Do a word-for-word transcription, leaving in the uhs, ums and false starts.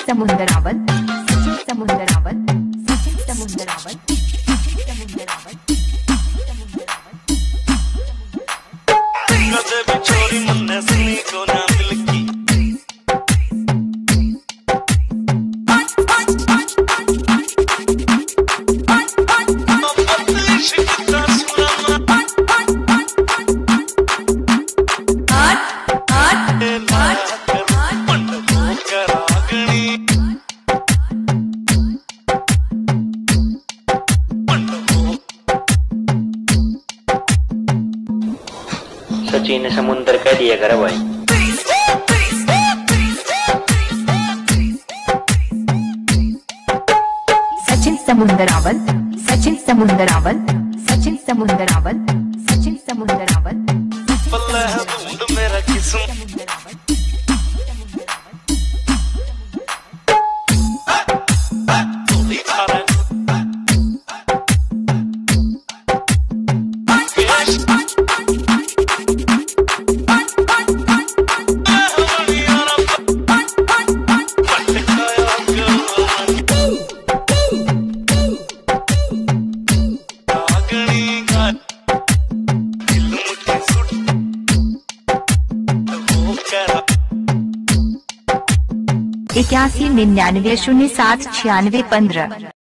समुंदरावल सचिन समुंदरावल सचिन समुंदरावल समुंदरावल कदे भी चोरी मुन्ने सुनी को ना दिल की सचिन ने समुंदर कह दिया कर भाई। सचिन समुंदरावल सचिन समुंदरावल सचिन समुंदरावल सचिन समुंदरावल पल्ला है दूध मेरा किस्म इक्यासी निन्यानवे शून्य सात छियानवे पंद्रह।